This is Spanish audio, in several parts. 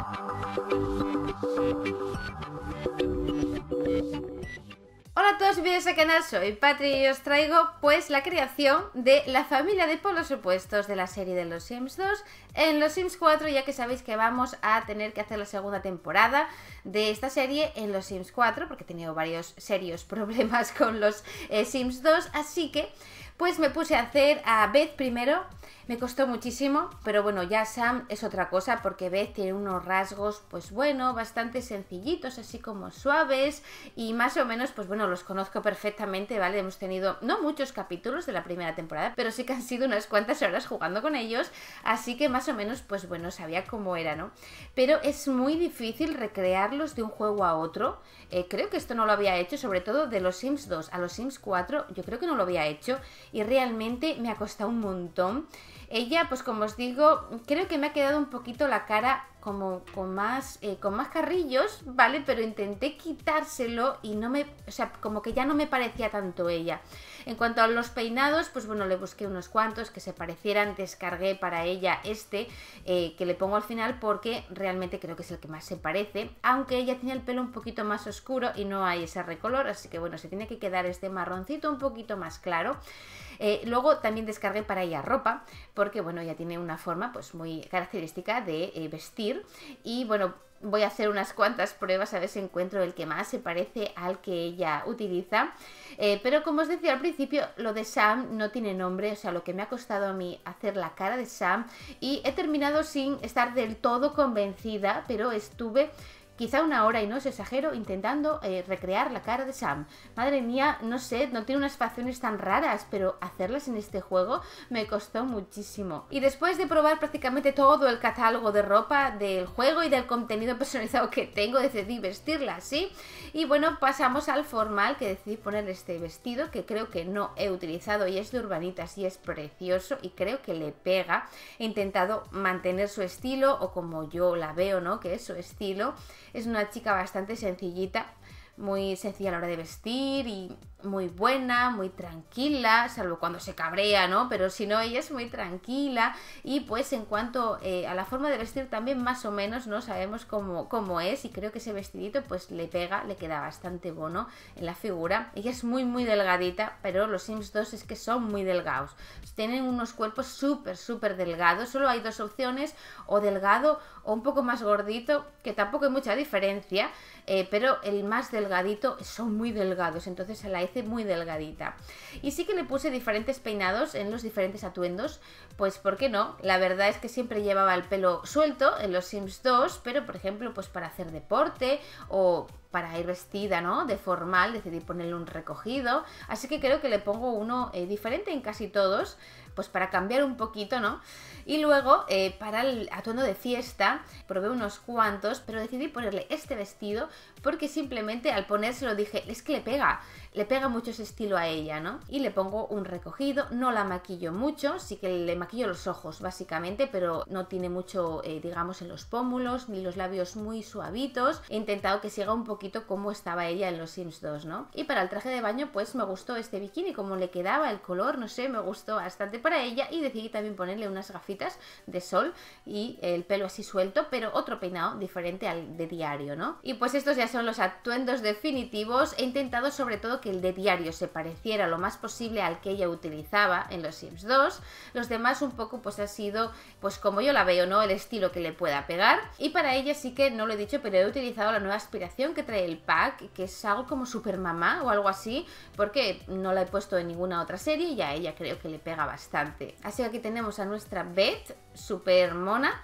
Hola a todos, bienvenidos al canal, soy Patri y os traigo pues la creación de la familia de polos opuestos de la serie de los Sims 2 en los Sims 4, ya que sabéis que vamos a tener que hacer la segunda temporada de esta serie en los Sims 4, porque he tenido varios serios problemas con los Sims 2, así que pues me puse a hacer a Beth primero. Me costó muchísimo, pero bueno, ya Sam es otra cosa, porque Beth tiene unos rasgos, pues bueno, bastante sencillitos, así como suaves, y más o menos, pues bueno, los conozco perfectamente, ¿vale? Hemos tenido no muchos capítulos de la primera temporada, pero sí que han sido unas cuantas horas jugando con ellos, así que más o menos, pues bueno, sabía cómo era, ¿no? Pero es muy difícil recrearlos de un juego a otro. Creo que esto no lo había hecho, sobre todo de los Sims 2 a los Sims 4, yo creo que no lo había hecho, y realmente me ha costado un montón. Ella, pues como os digo, creo que me ha quedado un poquito la cara como con más carrillos, ¿vale? Pero intenté quitárselo y no me... O sea, como que ya no me parecía tanto ella. En cuanto a los peinados, pues bueno, le busqué unos cuantos que se parecieran, descargué para ella que le pongo al final porque realmente creo que es el que más se parece, aunque ella tiene el pelo un poquito más oscuro y no hay ese recolor, así que bueno, se tiene que quedar este marroncito un poquito más claro. Luego también descargué para ella ropa, porque bueno, ella tiene una forma pues muy característica de vestir, y bueno, voy a hacer unas cuantas pruebas a ver si encuentro el que más se parece al que ella utiliza. Pero como os decía al principio, lo de Sam no tiene nombre, o sea, lo que me ha costado a mí hacer la cara de Sam, y he terminado sin estar del todo convencida, pero estuve quizá una hora, y no os exagero, intentando recrear la cara de Sam. Madre mía, no sé, no tiene unas facciones tan raras, pero hacerlas en este juego me costó muchísimo. Y después de probar prácticamente todo el catálogo de ropa del juego y del contenido personalizado que tengo, decidí vestirla así. Y bueno, pasamos al formal, que decidí poner este vestido, que creo que no he utilizado, y es de Urbanitas y es precioso y creo que le pega. He intentado mantener su estilo, o como yo la veo, ¿no? Que es su estilo. Es una chica bastante sencillita, muy sencilla a la hora de vestir y muy buena, muy tranquila, salvo cuando se cabrea, ¿no? Pero si no, ella es muy tranquila. Y pues en cuanto a la forma de vestir también más o menos, ¿no? Sabemos cómo es, y creo que ese vestidito pues le pega, le queda bastante bueno en la figura. Ella es muy delgadita, pero los Sims 2 es que son muy delgados. Tienen unos cuerpos súper delgados. Solo hay dos opciones, o delgado o un poco más gordito, que tampoco hay mucha diferencia, pero el más delgadito son muy delgados, entonces se la hice muy delgadita. Y sí que le puse diferentes peinados en los diferentes atuendos, pues ¿por qué no? La verdad es que siempre llevaba el pelo suelto en los Sims 2, pero por ejemplo pues para hacer deporte o para ir vestida, ¿no? De formal, decidí ponerle un recogido, así que creo que le pongo uno diferente en casi todos, pues para cambiar un poquito, ¿no? Y luego para el atuendo de fiesta probé unos cuantos, pero decidí ponerle este vestido porque simplemente al ponérselo dije, es que le pega mucho ese estilo a ella, ¿no? Y le pongo un recogido, no la maquillo mucho, sí que le maquillo los ojos básicamente, pero no tiene mucho, digamos, en los pómulos, ni los labios muy suavitos. He intentado que siga un poquito como estaba ella en los Sims 2, ¿no? Y para el traje de baño pues me gustó este bikini, como le quedaba el color, no sé, me gustó bastante para ella, y decidí también ponerle unas gafitas de sol y el pelo así suelto, pero otro peinado diferente al de diario, ¿no? Y pues estos ya son los atuendos definitivos. He intentado sobre todo que el de diario se pareciera lo más posible al que ella utilizaba en los Sims 2. Los demás un poco pues ha sido pues como yo la veo, ¿no? El estilo que le pueda pegar. Y para ella sí que no lo he dicho, pero he utilizado la nueva aspiración que trae el pack, que es algo como super mamá o algo así, porque no la he puesto en ninguna otra serie y a ella creo que le pega bastante. Así que aquí tenemos a nuestra Beth, super mona.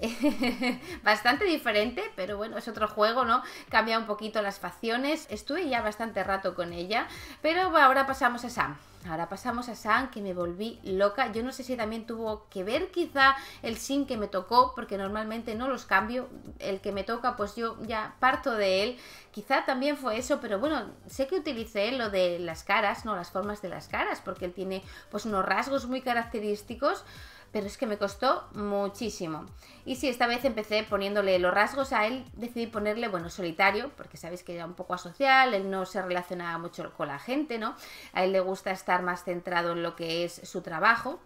Bastante diferente, pero bueno, es otro juego, ¿no? Cambia un poquito las facciones. Estuve ya bastante rato con ella, pero bueno, ahora pasamos a Sam. Ahora pasamos a Sam, que me volví loca. Yo no sé si también tuvo que ver quizá el sim que me tocó, porque normalmente no los cambio. El que me toca, pues yo ya parto de él. Quizá también fue eso, pero bueno, sé que utilicé lo de las caras, ¿no? Las formas de las caras, porque él tiene pues unos rasgos muy característicos. Pero es que me costó muchísimo. Y sí, esta vez empecé poniéndole los rasgos a él. Decidí ponerle, bueno, solitario, porque sabéis que era un poco asocial, él no se relacionaba mucho con la gente, ¿no? A él le gusta estar más centrado en lo que es su trabajo.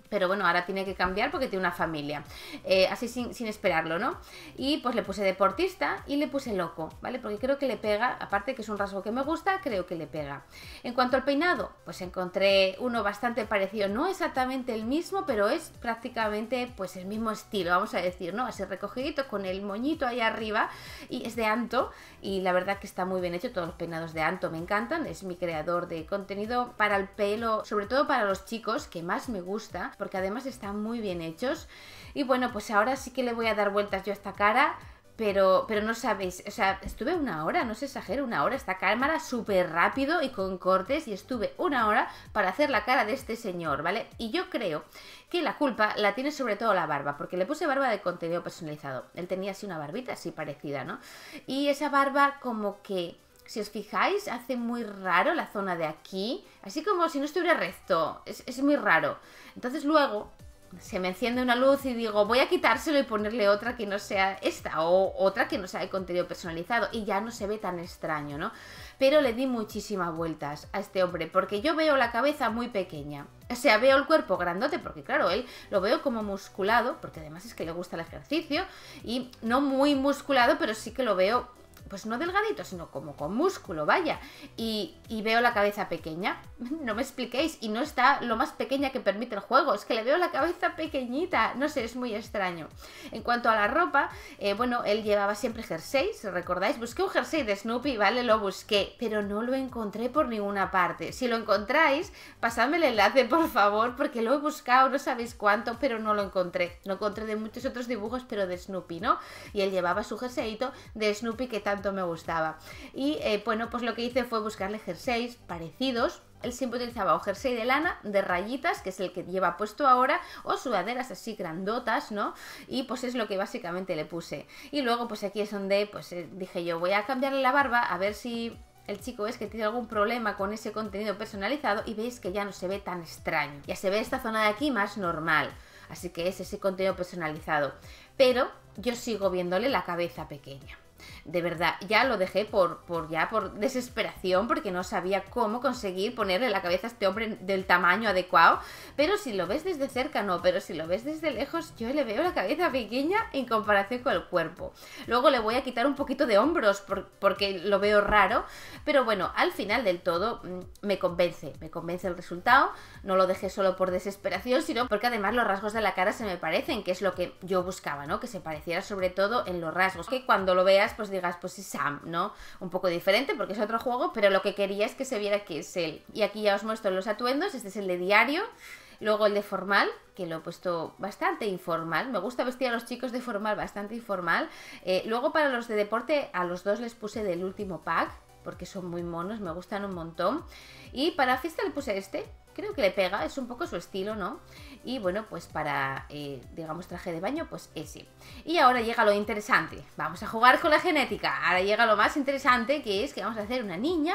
Pero bueno, ahora tiene que cambiar porque tiene una familia, así sin esperarlo, ¿no? Y pues le puse deportista y le puse loco, ¿vale? Porque creo que le pega, aparte que es un rasgo que me gusta, creo que le pega. En cuanto al peinado, pues encontré uno bastante parecido, no exactamente el mismo, pero es prácticamente pues el mismo estilo, vamos a decir, ¿no? Así recogidito con el moñito ahí arriba, y es de Anto, y la verdad que está muy bien hecho. Todos los peinados de Anto me encantan, es mi creador de contenido para el pelo, sobre todo para los chicos, que más me gusta, porque además están muy bien hechos. Y bueno, pues ahora sí que le voy a dar vueltas yo a esta cara, pero no sabéis, o sea, estuve una hora, no se exagero, una hora, esta cámara súper rápido y con cortes, y estuve una hora para hacer la cara de este señor, ¿vale? Y yo creo que la culpa la tiene sobre todo la barba, porque le puse barba de contenido personalizado. Él tenía así una barbita así parecida, ¿no? Y esa barba como que, si os fijáis, hace muy raro la zona de aquí, así como si no estuviera recto, es muy raro. Entonces luego se me enciende una luz y digo, voy a quitárselo y ponerle otra que no sea esta, o otra que no sea de contenido personalizado, y ya no se ve tan extraño, ¿no? Pero le di muchísimas vueltas a este hombre, porque yo veo la cabeza muy pequeña, o sea, veo el cuerpo grandote, porque claro, él lo veo como musculado, porque además es que le gusta el ejercicio, y no muy musculado, pero sí que lo veo, pues no delgadito, sino como con músculo, vaya. Y veo la cabeza pequeña. No me expliquéis. Y no está lo más pequeña que permite el juego. Es que le veo la cabeza pequeñita. No sé, es muy extraño. En cuanto a la ropa, bueno, él llevaba siempre jersey, si recordáis. Busqué un jersey de Snoopy, ¿vale? Lo busqué, pero no lo encontré por ninguna parte. Si lo encontráis, pasadme el enlace, por favor, porque lo he buscado, no sabéis cuánto, pero no lo encontré. Lo encontré de muchos otros dibujos, pero de Snoopy, ¿no? Y él llevaba su jerseyito de Snoopy que tanto me gustaba. Y bueno, pues lo que hice fue buscarle jerseys parecidos. Él siempre utilizaba o jersey de lana, de rayitas, que es el que lleva puesto ahora, o sudaderas así grandotas, ¿no? Y pues es lo que básicamente le puse. Y luego pues aquí es donde pues dije yo, voy a cambiarle la barba, a ver si el chico es que tiene algún problema con ese contenido personalizado, y veis que ya no se ve tan extraño. Ya se ve esta zona de aquí más normal. Así que es ese contenido personalizado. Pero yo sigo viéndole la cabeza pequeña. De verdad, ya lo dejé por desesperación, porque no sabía cómo conseguir ponerle la cabeza a este hombre del tamaño adecuado. Pero si lo ves desde cerca no, pero si lo ves desde lejos, yo le veo la cabeza pequeña en comparación con el cuerpo. Luego le voy a quitar un poquito de hombros porque lo veo raro, pero bueno, al final del todo me convence el resultado. No lo dejé solo por desesperación, sino porque además los rasgos de la cara se me parecen, que es lo que yo buscaba, ¿no? Que se pareciera sobre todo en los rasgos, que cuando lo veas pues digas, pues es Sam, ¿no? Un poco diferente porque es otro juego, pero lo que quería es que se viera que es él. Y aquí ya os muestro los atuendos. Este es el de diario, luego el de formal, que lo he puesto bastante informal. Me gusta vestir a los chicos de formal bastante informal. Luego para los de deporte, a los dos les puse del último pack, porque son muy monos, me gustan un montón. Y para fiesta le puse este, creo que le pega, es un poco su estilo, ¿no? Y bueno, pues para, digamos, traje de baño, pues ese. Y ahora llega lo interesante, vamos a jugar con la genética. Ahora llega lo más interesante, que es que vamos a hacer una niña,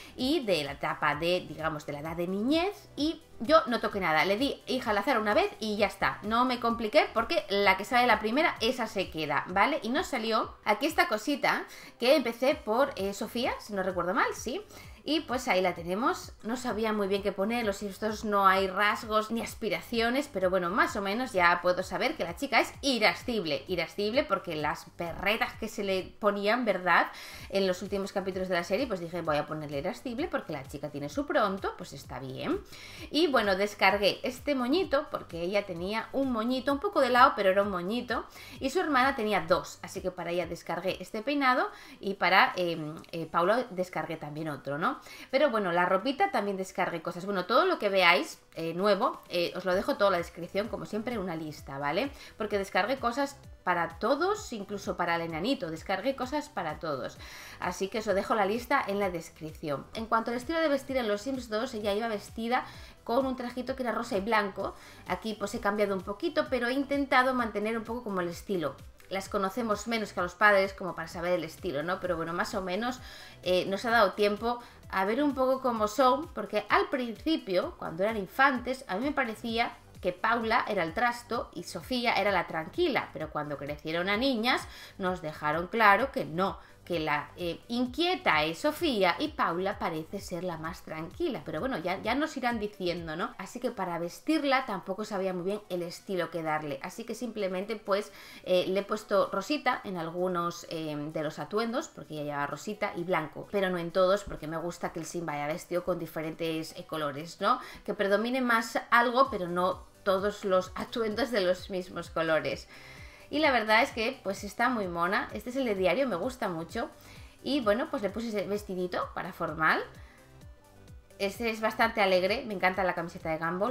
y de la etapa de, digamos, de la edad de niñez, y yo no toqué nada, le di hija al azar una vez y ya está, no me compliqué porque la que sale la primera, esa se queda, ¿vale? Y nos salió aquí esta cosita que empecé por Sofía, si no recuerdo mal, sí. Y pues ahí la tenemos. No sabía muy bien qué poner, los estos no hay rasgos ni aspiraciones, pero bueno, más o menos ya puedo saber que la chica es irascible. Irascible porque las perretas que se le ponían, ¿verdad? En los últimos capítulos de la serie, pues dije, voy a ponerle irascible porque la chica tiene su pronto, pues está bien. Y bueno, descargué este moñito porque ella tenía un moñito, un poco de lado, pero era un moñito. Y su hermana tenía dos, así que para ella descargué este peinado y para Paula descargué también otro, ¿no? Pero bueno, la ropita también descargué cosas. Bueno, todo lo que veáis nuevo, os lo dejo toda la descripción, como siempre, en una lista, ¿vale? Porque descargué cosas para todos, incluso para el enanito, descargué cosas para todos. Así que os dejo la lista en la descripción. En cuanto al estilo de vestir en los Sims 2, ella iba vestida con un trajito que era rosa y blanco. Aquí pues he cambiado un poquito, pero he intentado mantener un poco como el estilo. Las conocemos menos que a los padres como para saber el estilo, ¿no? Pero bueno, más o menos nos ha dado tiempo a ver un poco cómo son, porque al principio, cuando eran infantes, a mí me parecía que Paula era el trasto y Sofía era la tranquila, pero cuando crecieron a niñas nos dejaron claro que no, que la inquieta es Sofía y Paula parece ser la más tranquila, pero bueno, ya nos irán diciendo, ¿no? Así que para vestirla tampoco sabía muy bien el estilo que darle, así que simplemente pues le he puesto rosita en algunos de los atuendos, porque ella lleva rosita y blanco, pero no en todos, porque me gusta que el sim vaya vestido con diferentes colores, ¿no? Que predomine más algo, pero no todos los atuendos de los mismos colores. Y la verdad es que pues está muy mona. Este es el de diario, me gusta mucho. Y bueno, pues le puse ese vestidito para formal. Este es bastante alegre, me encanta la camiseta de Gumball.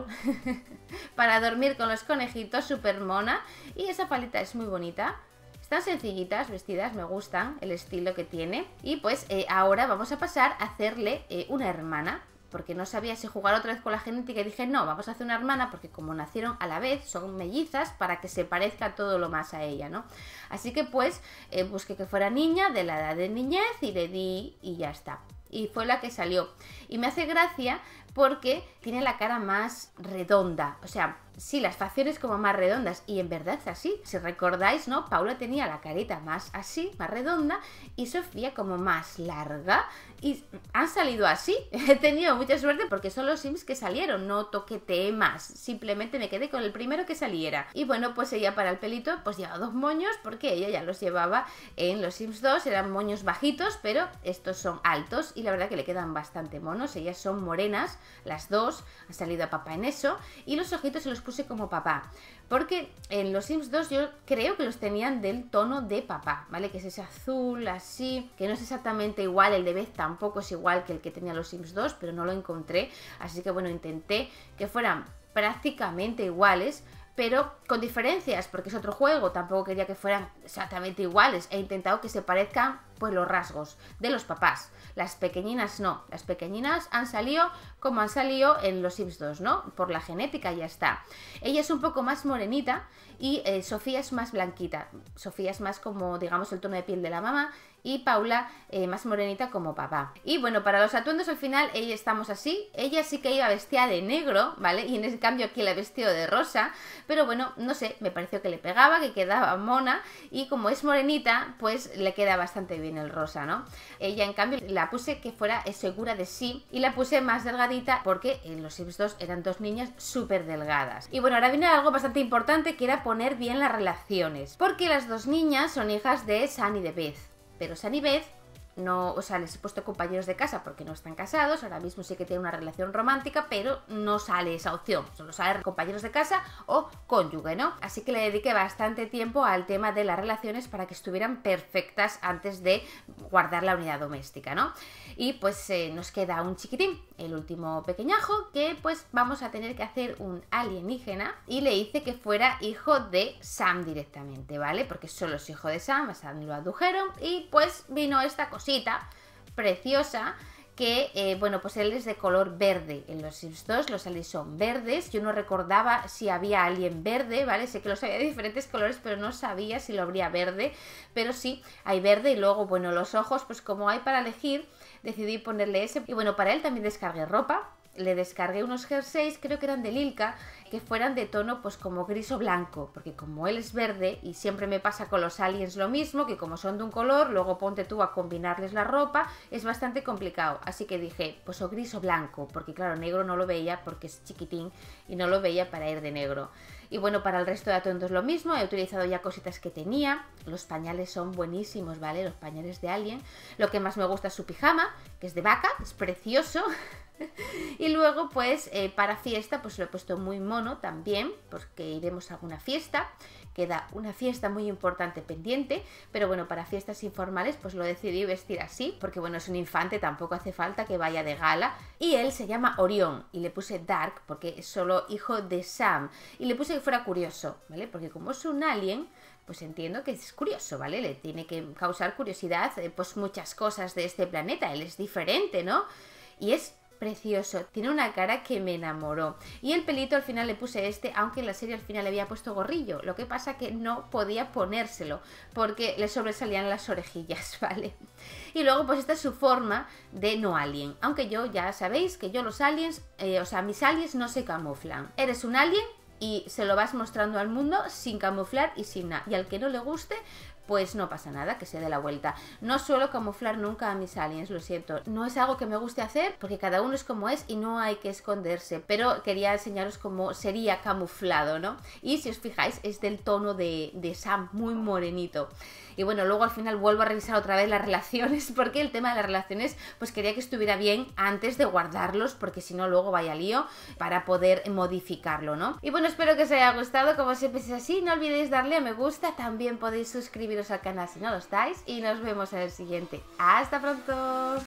Para dormir con los conejitos, súper mona. Y esa faleta es muy bonita. Están sencillitas, vestidas, me gustan el estilo que tiene. Y pues ahora vamos a pasar a hacerle una hermana, porque no sabía si jugar otra vez con la genética y dije, no, vamos a hacer una hermana, porque como nacieron a la vez, son mellizas, para que se parezca todo lo más a ella, ¿no? Así que pues busqué que fuera niña, de la edad de niñez, y le di y ya está. Y fue la que salió. Y me hace gracia porque tiene la cara más redonda, o sea, sí, las facciones como más redondas, y en verdad es así. Si recordáis, ¿no? Paula tenía la carita más así, más redonda, y Sofía como más larga, y han salido así. He tenido mucha suerte porque son los Sims que salieron, no toqueteé más, simplemente me quedé con el primero que saliera. Y bueno, pues ella para el pelito pues lleva 2 moños, porque ella ya los llevaba en los Sims 2, eran moños bajitos, pero estos son altos, y la verdad que le quedan bastante monos. Ellas son morenas, las dos, han salido a papá en eso, y los ojitos se los puse como papá, porque en los Sims 2 yo creo que los tenían del tono de papá, ¿vale? Que es ese azul así, que no es exactamente igual, el de Beth tampoco es igual que el que tenía los Sims 2, pero no lo encontré, así que bueno, intenté que fueran prácticamente iguales, pero con diferencias, porque es otro juego, tampoco quería que fueran exactamente iguales, he intentado que se parezcan pues los rasgos de los papás. Las pequeñinas no, las pequeñinas han salido como han salido en los Sims 2, ¿no? Por la genética ya está. Ella es un poco más morenita y Sofía es más blanquita. Sofía es más como, digamos, el tono de piel de la mamá, y Paula más morenita como papá. Y bueno, para los atuendos al final ella estamos así. Ella sí que iba vestida de negro, ¿vale? Y en ese cambio aquí la he vestido de rosa, pero bueno, no sé, me pareció que le pegaba, que quedaba mona, y como es morenita, pues le queda bastante bien el rosa, ¿no? Ella en cambio la puse que fuera segura de sí, y la puse más delgadita porque en los Sims 2 eran 2 niñas súper delgadas. Y bueno, ahora viene algo bastante importante, que era poner bien las relaciones, porque las 2 niñas son hijas de Sam y de Beth, pero Sam y Beth no, o sea, les he puesto compañeros de casa porque no están casados, ahora mismo sí que tienen una relación romántica, pero no sale esa opción, solo sale compañeros de casa o cónyuge, ¿no? Así que le dediqué bastante tiempo al tema de las relaciones para que estuvieran perfectas antes de guardar la unidad doméstica, ¿no? Y pues nos queda un chiquitín, el último pequeñajo, que pues vamos a tener que hacer un alienígena, y le hice que fuera hijo de Sam directamente, ¿vale? Porque solo es hijo de Sam, a Sam lo adujeron, y pues vino esta cosita preciosa que, bueno, pues él es de color verde. En los Sims 2 los aliens son verdes. Yo no recordaba si había alien verde, ¿vale? Sé que los había de diferentes colores, pero no sabía si lo habría verde. Pero sí, hay verde, y luego, bueno, los ojos, pues como hay para elegir, decidí ponerle ese. Y bueno, para él también descargué ropa. Le descargué unos jerseys, creo que eran de Lilka, que fueran de tono pues como gris o blanco, porque como él es verde, y siempre me pasa con los aliens lo mismo, que como son de un color, luego ponte tú a combinarles la ropa, es bastante complicado. Así que dije, pues o gris o blanco, porque claro, negro no lo veía porque es chiquitín y no lo veía para ir de negro. Y bueno, para el resto de atuendos lo mismo, he utilizado ya cositas que tenía. Los pañales son buenísimos, ¿vale? Los pañales de Alien. Lo que más me gusta es su pijama, que es de vaca, es precioso. Y luego pues para fiesta pues lo he puesto muy mono también, porque iremos a alguna fiesta, queda una fiesta muy importante pendiente, pero bueno, para fiestas informales pues lo decidí vestir así, porque bueno, es un infante, tampoco hace falta que vaya de gala. Y él se llama Orión, y le puse Dark porque es solo hijo de Sam, y le puse que fuera curioso, ¿vale? Porque como es un alien, pues entiendo que es curioso, ¿vale? Le tiene que causar curiosidad pues muchas cosas de este planeta, él es diferente, ¿no? Y es precioso, tiene una cara que me enamoró. Y el pelito al final le puse este, aunque en la serie al final le había puesto gorrillo. Lo que pasa que no podía ponérselo porque le sobresalían las orejillas, ¿vale? Y luego pues esta es su forma de no alien. Aunque yo ya sabéis que yo los aliens, o sea, mis aliens no se camuflan. Eres un alien y se lo vas mostrando al mundo sin camuflar y sin nada. Y al que no le guste, pues no pasa nada, que se dé la vuelta. No suelo camuflar nunca a mis aliens, lo siento. No es algo que me guste hacer porque cada uno es como es y no hay que esconderse, pero quería enseñaros cómo sería camuflado, ¿no? Y si os fijáis es del tono de Sam, muy morenito. Y bueno, luego al final vuelvo a revisar otra vez las relaciones, porque el tema de las relaciones pues quería que estuviera bien antes de guardarlos, porque si no luego vaya lío para poder modificarlo, ¿no? Y bueno, espero que os haya gustado, como siempre si es así, no olvidéis darle a me gusta, también podéis suscribiros al canal si no lo estáis, y nos vemos en el siguiente. ¡Hasta pronto!